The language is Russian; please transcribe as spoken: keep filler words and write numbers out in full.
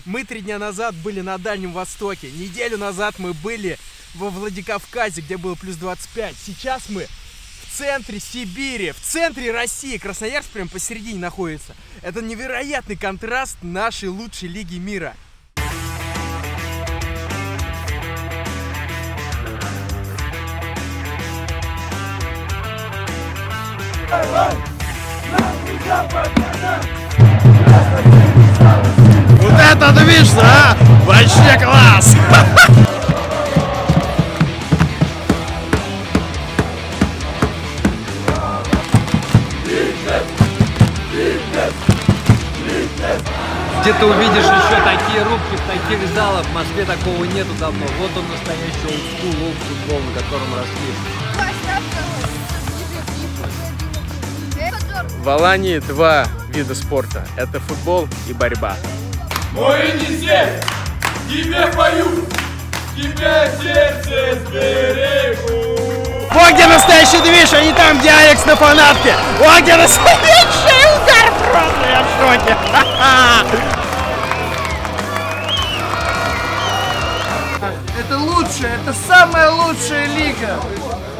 Мы три дня назад были на Дальнем Востоке. Неделю назад мы были во Владикавказе, где было плюс двадцать пять. Сейчас мы в центре Сибири, в центре России. Красноярск прям посередине находится. Это невероятный контраст нашей лучшей лиги мира. Вот это движ, а! Вообще класс! Где ты увидишь еще такие рубки в таких залах? В Москве такого нету давно. Вот он настоящий олдскул, олдфутбол, на котором росли. В Алании два вида спорта. Это футбол и борьба. Мой Енисей, тебе пою, тебя сердце сберегу. Вот где настоящий движ, а не там, где Алекс на фанатке. Вот где настоящий удар, просто я в шоке. Это лучшая, это самая лучшая лига.